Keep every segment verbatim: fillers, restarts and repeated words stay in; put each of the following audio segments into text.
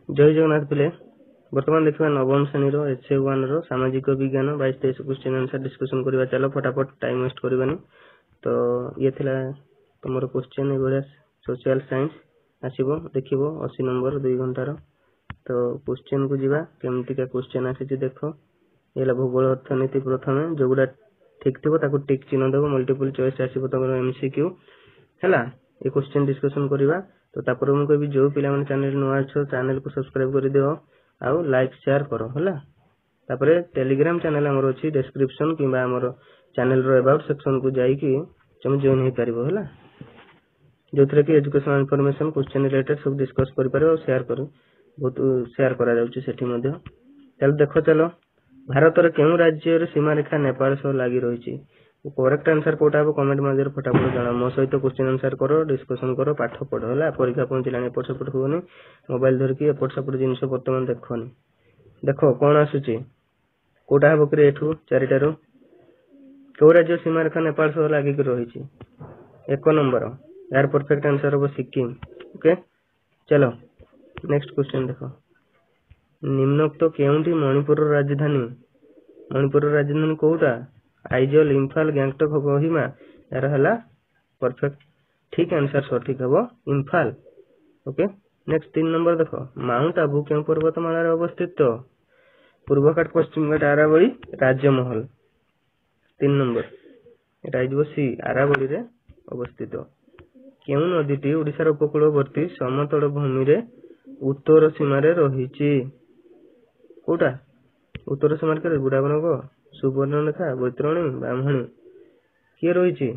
जय जगन्नाथ पिले बर्तमान देखा नवम श्रेणी एच ए वन रो सामाजिक विज्ञान बाईस तेईस क्वेश्चन आंसर डिस्कशन करवा चलो फटाफट टाइम वेस्ट करवानी। तो ये थिला तुम क्वेश्चन ये सोशल साइंस आसो देखो अशी नंबर दुई घंटार। तो क्वेश्चन को जीवा केमती का क्वेश्चन आसी देख ये भूगोल अर्थनीति प्रथम जो गुड़ा ठीक थी टिक चिन्ह देव मल्टीपल चॉइस आसो तुम एमसीक्यू है ये क्वेश्चन डिस्कशन करवा। तो तापर मुझे कहबी जो पिला माने चैनल नुआ अच्छो चैनल को सब्सक्राइब कर दियो आउ लाइक शेयर करो है। तापर टेलीग्राम चैनल हमर अछि डिस्क्रिप्शन किबा हमर चैनल रो अबाउट सेक्शन को जाई कि तुम जॉइन हे परिबो है जो थरे कि एजुकेशनल इंफॉर्मेशन क्वेश्चन रिलेटेड सब डिस्कस करि पारे और शेयर करो बहुत शेयर करा जाउछि सेठी मध्ये। चल देखो चलो भारत रे केउ राज्य रे सीमा रेखा नेपाल सह लागि रहिछि करेक्ट आंसर कोटा हो कमेंट मध्येर फटाफट जाना मो सहित क्वेश्चन आंसर करो डिस्कशन करो पाठ पढ़ो है। परीक्षा पहुंचला एपट सेपट होनी मोबाइल धरिकी एपट सेपट जिनस बर्तमान देखनी देखो कौन आसुची कोटा हम कि एठू चारिटार कौ राज्य सीमा रेखा नेपाल सह लगिक रही एक नंबर यार परफेक्ट आंसर हम सिक्किम। ओके चलो नेक्स्ट क्वेश्चन देखो निम्नोक्त केउंटी मणिपुर राजधानी मणिपुर राजधानी कोटा आइजल इम्फाल गैंगटक कोहिमा यार हला परफेक्ट ठीक आंसर सठिक हम इम्फाल। ओके नेक्स्ट तीन नंबर देखो माउंट आबू क्यों पर्वतमाला रे अवस्थित पूर्व घाट पश्चिम घाट आरावली राजमहल तीन नंबर एटा आइजो सी आरावली रे अवस्थित क्यों नदीटी ओडिशार उपकूलवर्ती समतल भूमि रे उत्तर सीमा रे रहिछि कोटा उत्तर सीमा रे बुढ़ाबन को सुवर्णरेखा बैतरणी ब्राह्मणी किए रही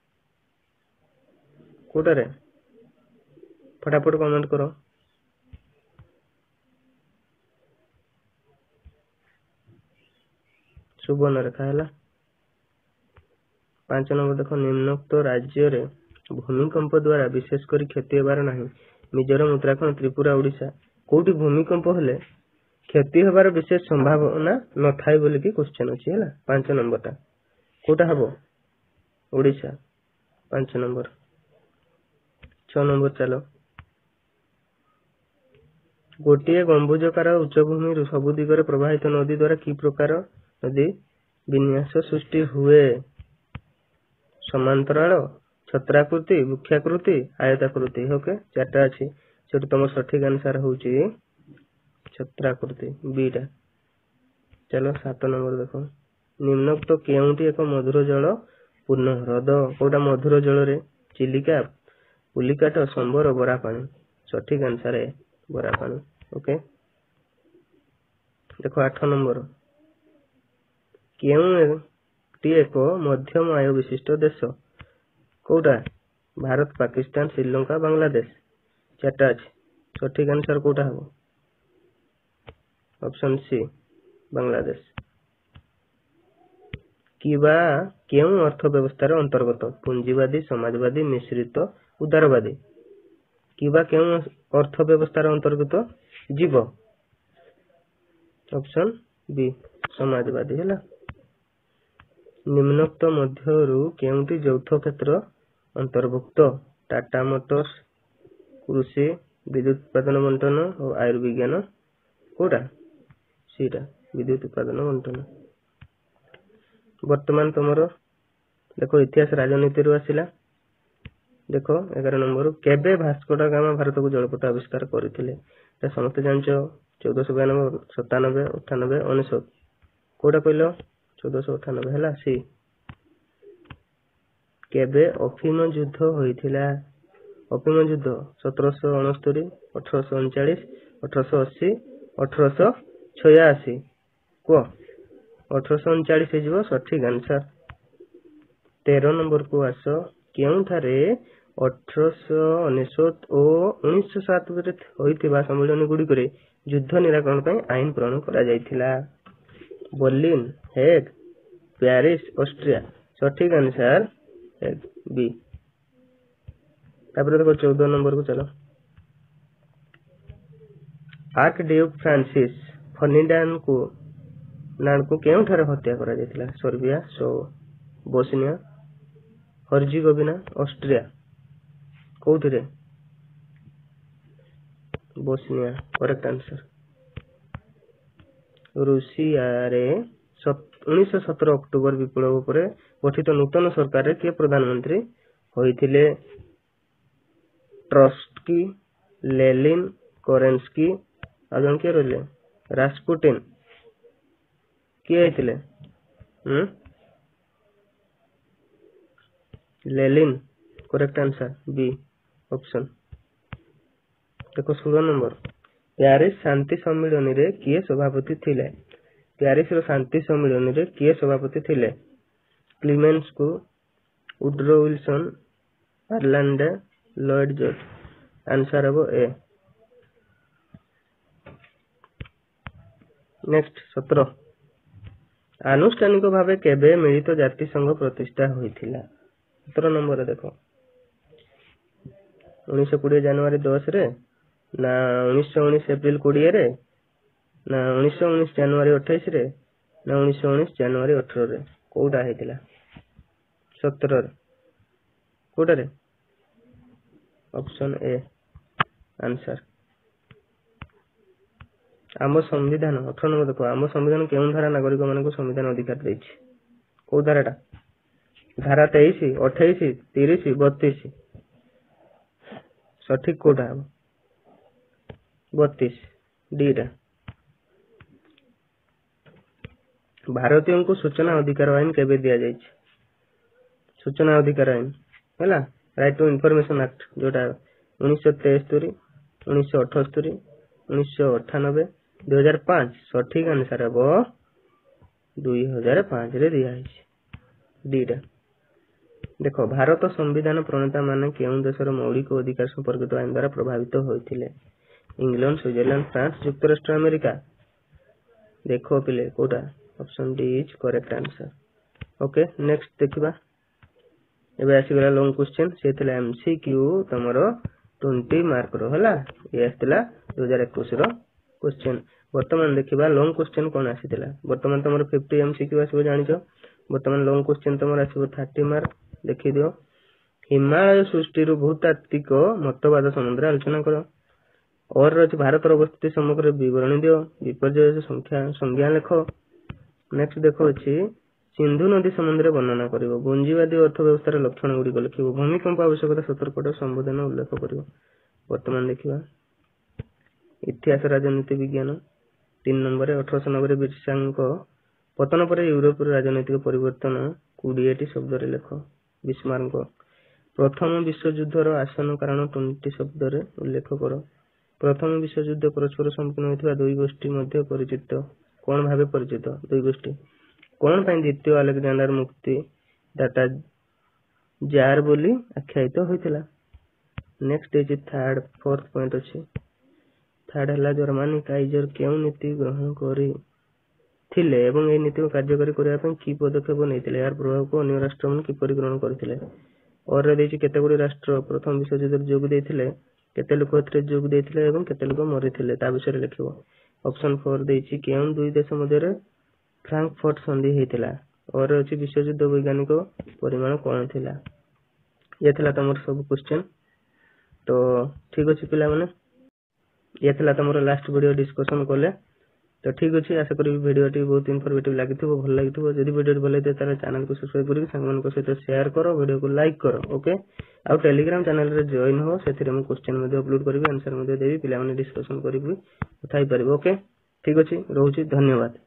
कोटारे फटाफट कमेंट करो। सुवर्णरेखा है पांच नंबर देखो निम्नोक्त राज्य रे भूमिकंप द्वारा विशेषकर क्षति होबार नहीं मिजोरम उत्तराखंड त्रिपुरा ओडिशा कोठी भूमिकंप हेले क्षति होबार विशेष संभावना न थाई बोली कि क्वेश्चन अछि हैला पांच नंबर टा कोटा हबो ओडिशा पांच नंबर। छह नंबर चलो गोटे गंबुजकार उच्चभूमि सबु दिगरे प्रवाहित नदी द्वारा कि प्रकार नदी विन्यास सृष्टि हुए समांतराल छत्राकृति वृक्षाकृति आयताकृति। ओके चारटा अछि सेटु तुम सठिक आंसर होउची छत्राकृति बीटा। चलो सात नंबर देखो निम्नोक्त केउंटी एक मधुर जल पूर्ण ह्रद कोटा मधुर जल रे चिलिका पुलिकाट संबर बरा पानी सठिक आंसर है बरा पानी। ओके देखो आठ नंबर केउं टी एक मध्यम आय विशिष्ट देश कोटा भारत पाकिस्तान श्रीलंका बांग्लादेश चारटा अछि सठिक आंसर कोटा हो ऑप्शन सी बांग्लादेश। किबा केउं अर्थव्यवस्था रे अंतर्गत पूंजीवादी समाजवादी मिश्रित उदारवादी किबा केउं अर्थव्यवस्था रे अंतर्गत जीव ऑप्शन बी समाजवादी हैला। निम्नोक्त मध्यरु केउंटी यौथ क्षेत्र अंतर्भुक्त टाटा मोटर्स कृषि विद्युत उत्पादन बंटन और आयुर्विज्ञान कोटा सीटा विद्युत उत्पादन बंटन। वर्तमान तुमर देखो इतिहास राजनीति रु आसिला देखो एगार नंबर केबे भास्को दा गामा भारत को जलपथ आविष्कार करथिले समस्त जानछो चौदह सौ बयानबे सत्तानबे अठानबे उनसठ कोटा कहलो चौदह सौ अठानबे हैला सी। केबे अफीम युद्ध होइथिला अफीम युद्ध सत्रह सौ उनहत्तर अठारह सौ उनचालीस अठारह सौ अस्सी अठारह सौ छियासी को अठारह सौ उनचालीस हो सठिक आंसर। तेरह नंबर को आस क्यों थारे अठारह सौ अनेशत और उन्नीस सौ सात होइतिबा सम्मेलन गुडी करे युद्ध निराकरण पय आईन प्रणयन करा जायथिला बर्लिन हेग पेरिस ऑस्ट्रिया सठिक आंसर बी। तापर देखो चौदह नंबर को चलो आर्क ड्यूक फ्रांसिस फर्डिनांड को नान को केउं ठारे हत्या करा जायतिला सर्बिया सो बोस्निया हर्जिगोविना ऑस्ट्रिया कोउथिरे बोस्निया करेक्ट आंसर। रूसिया रे उन्नीस सत्रह अक्टोबर विप्लव पर गठित नूतन सरकार किए प्रधानमंत्री होइथिले? ट्रॉट्स्की, लेनिन, केरेंस्की आ जन के रहले रास्पुटिन किए होइथिले? हम Lenin correct answer B option. देखो सोलह नंबर प्यारिस शांति सम्मेलन रे किए सभापति थिले? प्यारिस रो शांति सम्मेलन रे किए सभापति थिले? Clemenceau, Woodrow Wilson, Orlando, Lloyd George. Answer हबो ए। नेक्स्ट सत्रह आनुष्ठानिक भावे केबे मिलित जाति संघ प्रतिष्ठा होइथिला? सत्रह नंबर देखो उन्नीस बीस जनवरी दस रे ना उन्नीस उन्नीस एप्रिल बीस रे ना उन्नीस उन्नीस जनवरी अट्ठाईस रे ना उन्नीस उन्नीस जनवरी अठारह रे कोउटा हेतिला? सत्रह रे कोउटा रे ऑप्शन ए आंसर। आम संविधान अठारह नंबर देखो आम संविधान केउं धारा नागरिक मानक संविधान अधिकार देछि? को धाराटा? धारा तेईस, अट्ठाईस, तीस, बत्तीस। सठिक कोटा हम बत्तीस डी टा। भारतीयों को सूचना अधिकार आईन केबे दिया जायछि? सूचना अधिकार आईन हैला राइट टू इन्फॉर्मेशन एक्ट जोटा उन्नीस सौ तेस्तरी, उन्नीस सौ अठस्तरी, उन्नीस सौ अठानबे, दो हजार पाँच। सठिक आंसर है दो हजार पाँच रे दिया है डी टा। देखो भारत संविधान प्रणेता माने केउं देशर मौलिक अधिकार संपर्कित आईन द्वारा प्रभावित होइथिले? इंग्लैंड, स्विट्जरलैंड, फ्रांस, युक्तराष्ट्र अमेरिका। देखो पिले कोटा option D is correct answer. Okay next देखिबा एबे आसी गला लॉन्ग क्वेश्चन से थिला एमसीक्यू तमरो बीस मार्क रो हला ये आस्तिला दो हजार इक्कीस रो क्वेश्चन। वर्तमान देखिबा लॉन्ग क्वेश्चन कोन आसीतिला? वर्तमान तमरो पचास एमसीक्यू आसीबो जानिचो। वर्तमान लॉन्ग क्वेश्चन तमरो आसीबो तीस मार्क देखि दियो। हिमालय सृष्टि रु भूतात्विक मतवाद समुद्र आलोचना करो। और रच भारत अवस्थिति समग्र विवरण दियो। विपर्यय संख्या संज्ञा लेखो। नेक्स्ट देखो अछि सिंधु नदी समुद्र वर्णना करिवो। गुंजीवादी अर्थव्यवस्थार लक्षण गुडी लिखिवो। भूमिकंप आवश्यकता सतर्कता संबोधन उल्लेख करिवो। वर्तमान देखिबा इतिहास राजनीति विज्ञान तीन नंबर अठारह सौ नब्बे बिरसांक पतन पर यूरोप राजनीतिक परिवर्तन बीस टी शब्द रे लेख। बिस्मार्क प्रथम विश्व युद्धर आसन कारण बीस शब्द रे उल्लेख करो। प्रथम विश्व युद्ध परस्पर संपूर्ण होइथिबा दुई गोष्ठी मध्य परिचित कोन भाबे परिचित दुई गोष्ठी कोन पई द्वितीय अलेक्जेंडर मुक्ति डाटा जार बोली आख्यायित होइथिला? Next is third fourth point अछि। थर्ड हला जर्मनी काइजर केउं नीति ग्रहण करी थिले एवं ए नीति को कार्यकारी करिया पई की पदक्षेप नैथिले? यार प्रभाव को अन्य राष्ट्र मन किपरि ग्रहण करथिले? और देछि केते गुडी राष्ट्र प्रथम विश्व युद्ध जोग देथिले, केते लोक एथरे जोग देथिले एवं केते लोक मरिथिले ता विषय लिखिबो। ऑप्शन फोर देछि केउं दुई देश मध्ये रे फ्रैंकफर्ट संधि हेतिला? और अछि विश्व युद्ध वैज्ञानिक परिमाण कोन थिला? ये थिला तमर सब क्वेश्चन। तो ठीक अछि पिला माने ये थिला तमर लास्ट वीडियो डिस्कशन करले। तो ठीक अछि आशा करी वीडियो टी बहुत इंफॉर्मेटिव लागिथिबो भल लागिथिबो। जदि वीडियो भल लागिथे ताले चैनल को सब्सक्राइब करी संग मन को सहित शेयर करो, वीडियो को लाइक करो। ओके आ टेलीग्राम चैनल रे जॉइन हो सेथिरे हम क्वेश्चन मध्ये अपलोड करबी, आंसर मध्ये देबी, पिला माने डिस्कशन करबी, उठाई परबो। ओके ठीक अछि रहउची धन्यवाद।